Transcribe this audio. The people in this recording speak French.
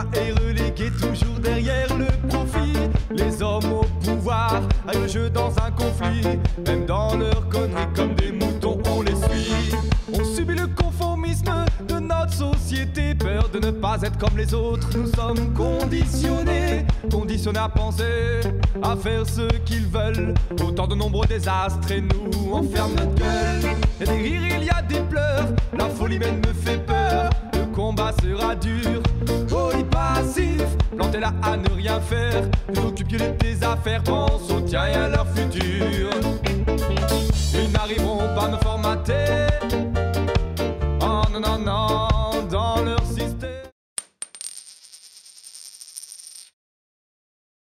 l'humain est relégué toujours derrière le profit. Les hommes au pouvoir avec le jeu dans un conflit. Même dans leurs conneries comme des moutons on les suit. On subit le conformisme de notre société. Peur de ne pas être comme les autres. Nous sommes conditionnés à penser, à faire ce qu'ils veulent. Autant de nombreux désastres et nous enferme notre gueule. Il y a des rires, il y a des pleurs. La folie même me fait peur. Le combat sera dur. Passif, planter là à ne rien faire. T'occupes que de tes affaires, pense au tien et à leur futur. Ils n'arriveront pas à me formater. Oh non non non, dans leur